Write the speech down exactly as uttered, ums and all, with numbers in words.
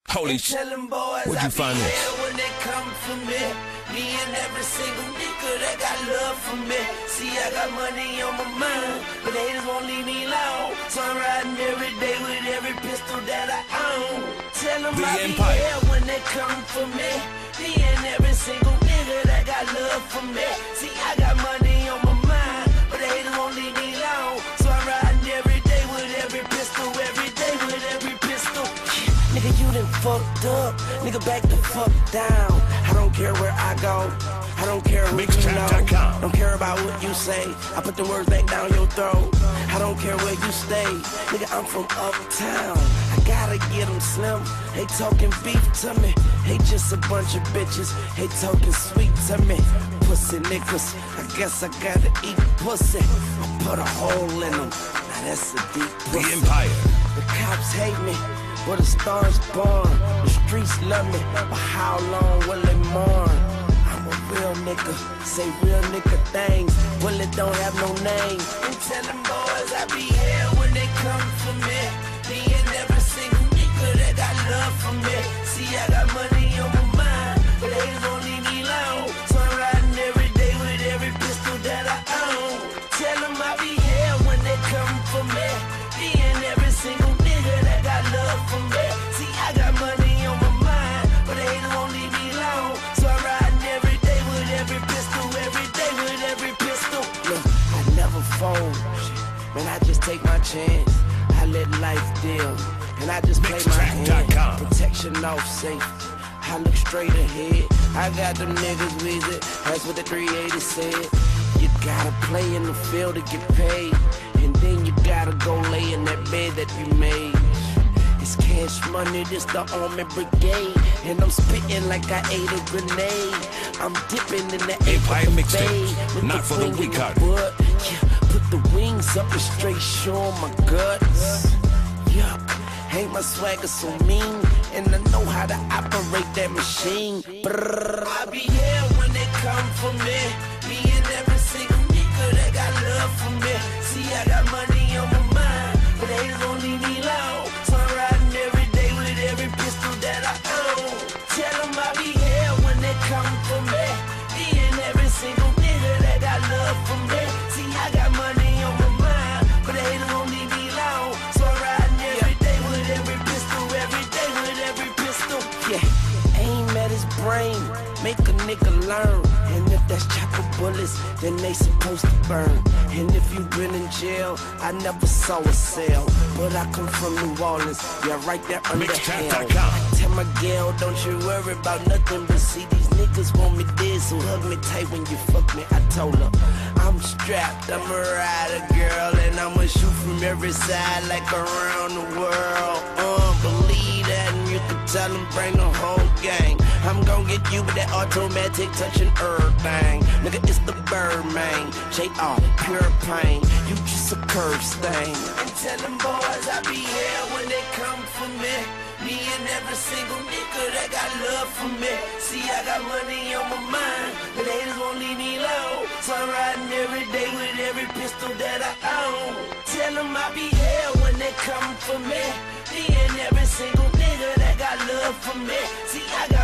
Holy shit. Where'd you find this? When they come for me, me and every single nigga that got love for me. See, I got money on my mind, but they haters won't leave me alone. So I'm riding every day with every pistol that I own. Tell them I'll be here when they come for me. Me and every single nigga that got love for me. See, I got money on my mind, but they haters won't leave me alone. So I'm riding every day with every pistol, every day with every pistol. Nigga, you done fucked up. Nigga, back the fuck down. I don't care where I go. I don't care who you know. Don't care about what you say. I put the words back down your throat. I don't care where you stay. Nigga, I'm from uptown. I gotta get them slim. They talking beef to me. They just a bunch of bitches. They talking sweet to me. Pussy niggas. I guess I gotta eat pussy. I put a hole in them. Now that's a deep pussy. The Empire. The cops hate me. Where the stars born, the streets love me, but how long will they mourn? I'm a real nigga, say real nigga things, bullet don't have no name. And tell them boys I be here when they come for me. Me and every single nigga that got love for me. See, I got money on my mind, but they don't leave me alone. So I'm riding every day with every pistol that I own. Tell them I be here when they come for me. Me and every single nigga that got love for me. See, I got money on my mind, but they haters won't leave me alone. So I'm riding every day with every pistol, every day with every pistol. Look, I never fold, man, I just take my chance. I let life deal, and I just play my hand. Protection off safe, I look straight ahead. I got them niggas with it, that's what the creator said. You gotta play in the field to get paid, and then you gotta go lay in that bed that you made. It's cash money, this the army brigade, and I'm spitting like I ate a grenade. I'm dipping in the Empire mixtape, not for the weak hearted. Yeah, put the wings up and straight show my guts. Yuck, ain't my swagger so mean, and I know how to operate that machine. Brrr. I be here when they come for me. Me and every single nigga that got love for me. See, I got money on my mind, but they don't leave me alone. So I'm riding every day with every pistol that I own. Tell them I be here when they come for me. Me and every single nigga that got love for me. See, I got money on my mind, but they don't leave me alone. So I'm riding every day with every pistol, every day with every pistol. Yeah, aim at his brain, make a nigga learn. And if that's chopper bullets, then they supposed to burn. And if you been in jail, I never saw a cell, but I come from New Orleans, yeah, right there under hell. I tell my girl, don't you worry about nothing, but see these niggas want me dead, so hug me tight when you fuck me. I told her, I'm strapped, I'm a rider, girl, and I'ma shoot from every side like around the world. Uh, believe that, and you can tell them bring the whole gang. I'm gon' get you with that automatic touching everything. Nigga, it's the Birdman, J R, pure pain. You just a curve stain. And tell them boys I be here when they come for me. Me and every single nigga that got love for me. See, I got money on my mind, but they haters won't leave me alone. So I'm riding every day with every pistol that I own. Tell them I be here when they come for me. Me and every single nigga that got love for me. See, I got